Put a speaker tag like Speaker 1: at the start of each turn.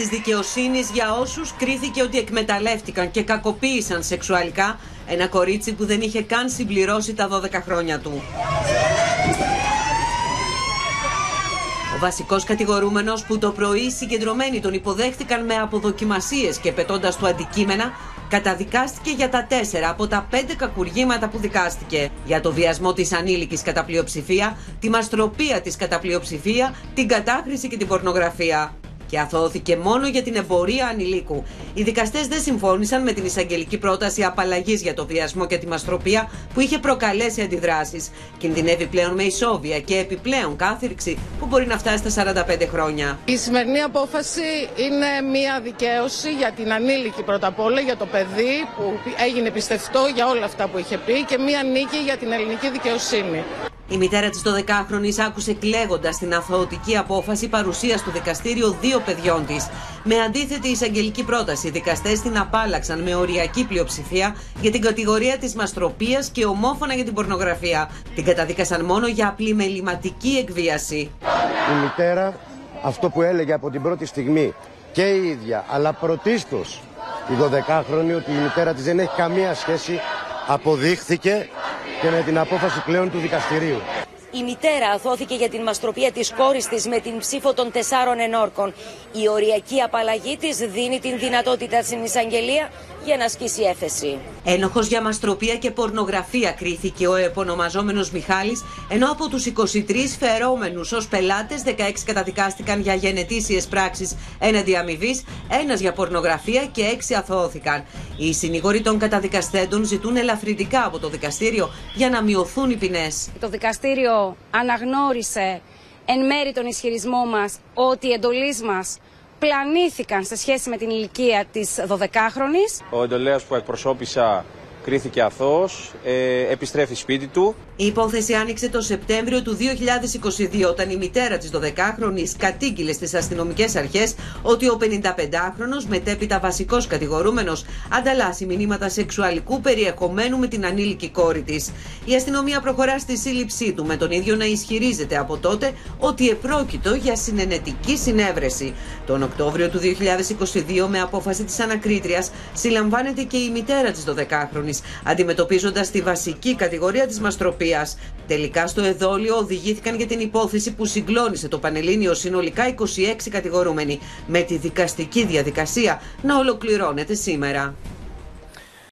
Speaker 1: της δικαιοσύνης για όσους κρίθηκε ότι εκμεταλλεύτηκαν και κακοποίησαν σεξουαλικά ένα κορίτσι που δεν είχε καν συμπληρώσει τα 12 χρόνια του. Ο βασικός κατηγορούμενος, που το πρωί οι συγκεντρωμένοι τον υποδέχτηκαν με αποδοκιμασίες και πετώντας του αντικείμενα, καταδικάστηκε για τα 4 από τα 5 κακουργήματα που δικάστηκε. Για το βιασμό της ανήλικης κατά πλειοψηφία, τη μαστροπία της κατά πλειοψηφία, την κατάχρηση και την πορνογραφία. Και αθώθηκε μόνο για την εμπορία ανηλίκου. Οι δικαστές δεν συμφώνησαν με την εισαγγελική πρόταση απαλλαγής για το βιασμό και τη μαστροπία που είχε προκαλέσει αντιδράσεις. Κινδυνεύει πλέον με ισόβια και επιπλέον κάθυρξη που μπορεί να φτάσει στα 45 χρόνια.
Speaker 2: Η σημερινή απόφαση είναι μια δικαίωση για την ανήλικη πρώτα απ' όλα, για το παιδί που έγινε πιστευτό για όλα αυτά που είχε πει, και μια νίκη για την ελληνική δικαιοσύνη.
Speaker 1: Η μητέρα της 12χρονης άκουσε κλαίγοντας την αθωωτική απόφαση παρουσίας στο δικαστήριο 2 παιδιών της. Με αντίθετη εισαγγελική πρόταση, οι δικαστές την απάλλαξαν με οριακή πλειοψηφία για την κατηγορία της μαστροπίας και ομόφωνα για την πορνογραφία. Την καταδίκασαν μόνο για απλή μεληματική εκβίαση.
Speaker 3: Η μητέρα, αυτό που έλεγε από την πρώτη στιγμή και η ίδια, αλλά πρωτίστως η 12χρονη, ότι η μητέρα της δεν έχει καμία σχέση, αποδείχθηκε και με την απόφαση πλέον του δικαστηρίου.
Speaker 4: Η μητέρα αθώθηκε για την μαστροπία της κόρης της με την ψήφο των 4 ενόρκων. Η οριακή απαλλαγή της δίνει την δυνατότητα στην εισαγγελία για να ασκήσει έφεση.
Speaker 1: Ένοχος για μαστροπία και πορνογραφία κρίθηκε ο επωνομαζόμενος Μιχάλης, ενώ από τους 23 φερόμενους ως πελάτες, 16 καταδικάστηκαν για γενετήσιες πράξεις έναντι αμοιβής, 1 για πορνογραφία και 6 αθώθηκαν. Οι συνήγοροι των καταδικαστέντων ζητούν ελαφρυντικά από το δικαστήριο για να μειωθούν οι ποινές.
Speaker 5: Το δικαστήριο αναγνώρισε εν μέρει τον ισχυρισμό μας ότι οι εντολείς μας πλανήθηκαν σε σχέση με την ηλικία της 12χρονης.
Speaker 6: Ο εντολέας που εκπροσώπησα κρίθηκε αθώος, επιστρέφει σπίτι του.
Speaker 1: Η υπόθεση άνοιξε το Σεπτέμβριο του 2022, όταν η μητέρα της 12χρονης κατήγγειλε στις αστυνομικές αρχές ότι ο 55χρονος, μετέπειτα βασικός κατηγορούμενος, ανταλλάσσει μηνύματα σεξουαλικού περιεχομένου με την ανήλικη κόρη της. Η αστυνομία προχωρά στη σύλληψή του, με τον ίδιο να ισχυρίζεται από τότε ότι επρόκειτο για συνενετική συνέβρεση. Τον Οκτώβριο του 2022, με απόφαση της ανακρίτριας, συλλαμβάνεται και η μητέρα της 12χρονης, αντιμετωπίζοντας τη βασική κατηγορία της μαστροπίας. Τελικά στο εδόλιο οδηγήθηκαν για την υπόθεση που συγκλώνησε το Πανελλήνιο συνολικά 26 κατηγορούμενοι, με τη δικαστική διαδικασία να ολοκληρώνεται σήμερα.